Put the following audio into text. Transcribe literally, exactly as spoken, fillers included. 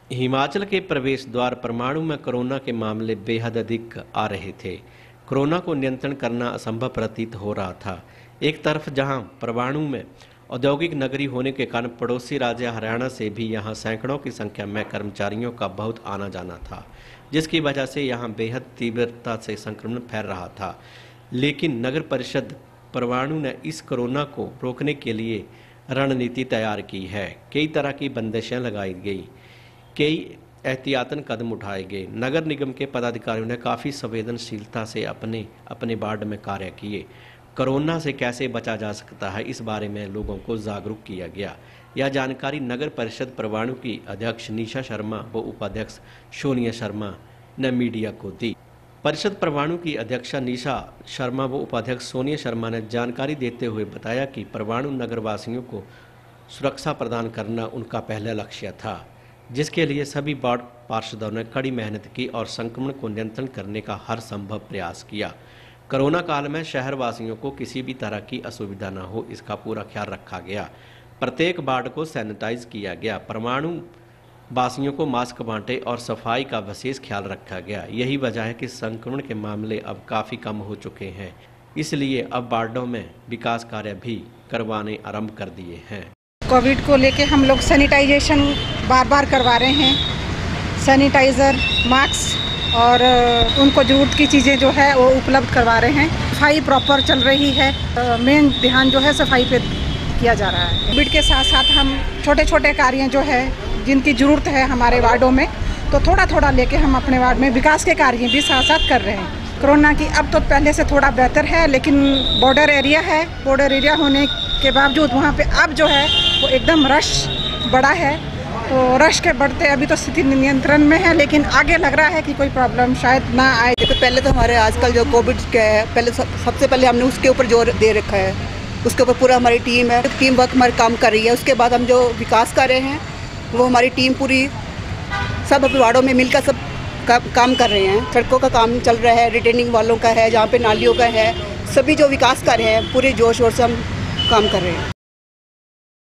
हिमाचल के प्रवेश द्वार परवाणू में कोरोना के मामले बेहद अधिक आ रहे थे। कोरोना को नियंत्रण करना असंभव प्रतीत हो रहा था। एक तरफ जहां परवाणू में औद्योगिक नगरी होने के कारण पड़ोसी राज्य हरियाणा से भी यहां सैकड़ों की संख्या में कर्मचारियों का बहुत आना जाना था, जिसकी वजह से यहां बेहद तीव्रता से संक्रमण फैल रहा था। लेकिन नगर परिषद परवाणू ने इस कोरोना को रोकने के लिए रणनीति तैयार की है। कई तरह की बंदिशें लगाई गई, कई एहतियातन कदम उठाए गए। नगर निगम के पदाधिकारियों ने काफ़ी संवेदनशीलता से अपने अपने वार्ड में कार्य किए। कोरोना से कैसे बचा जा सकता है, इस बारे में लोगों को जागरूक किया गया। यह जानकारी नगर परिषद परवाणू की अध्यक्ष निशा शर्मा व उपाध्यक्ष सोनिया शर्मा ने मीडिया को दी। परिषद परवाणू की अध्यक्षा निशा शर्मा व उपाध्यक्ष सोनिया शर्मा ने जानकारी देते हुए बताया कि परवाणू नगरवासियों को सुरक्षा प्रदान करना उनका पहला लक्ष्य था, जिसके लिए सभी वार्ड पार्षदों ने कड़ी मेहनत की और संक्रमण को नियंत्रण करने का हर संभव प्रयास किया। कोरोना काल में शहर वासियों को किसी भी तरह की असुविधा न हो, इसका पूरा ख्याल रखा गया। प्रत्येक वार्ड को सैनिटाइज किया गया। परवाणू वासियों को मास्क बांटे और सफाई का विशेष ख्याल रखा गया। यही वजह है कि संक्रमण के मामले अब काफ़ी कम हो चुके हैं, इसलिए अब वार्डों में विकास कार्य भी करवाने आरंभ कर दिए हैं। कोविड को लेके हम लोग सैनिटाइजेशन बार बार करवा रहे हैं। सैनिटाइज़र, मास्क और उनको ज़रूरत की चीज़ें जो है वो उपलब्ध करवा रहे हैं। सफाई प्रॉपर चल रही है। मेन ध्यान जो है सफाई पे किया जा रहा है। कोविड के साथ साथ हम छोटे छोटे कार्य जो है जिनकी ज़रूरत है हमारे वार्डों में, तो थोड़ा थोड़ा लेके हम अपने वार्ड में विकास के कार्य भी साथ साथ कर रहे हैं। कोरोना की अब तो पहले से थोड़ा बेहतर है, लेकिन बॉर्डर एरिया है। बॉर्डर एरिया होने के बावजूद वहाँ पे अब जो है वो एकदम रश बड़ा है। तो रश के बढ़ते अभी तो स्थिति नियंत्रण में है, लेकिन आगे लग रहा है कि कोई प्रॉब्लम शायद ना आए। देखो, पहले तो हमारे आजकल जो कोविड का है, पहले सबसे पहले हमने उसके ऊपर जोर दे रखा है। उसके ऊपर पूरा हमारी टीम है, टीम वर्क हमारी काम कर रही है। उसके बाद हम जो विकास कर रहे हैं वो हमारी टीम पूरी सब अपने वार्डों में मिलकर सब का, काम कर रहे हैं। सड़कों का काम चल रहा है, रिटेनिंग वालों का है, जहाँ पे नालियों का है, सभी जो विकास कर रहे हैं पूरे जोश शोर से हम काम कर रहे हैं।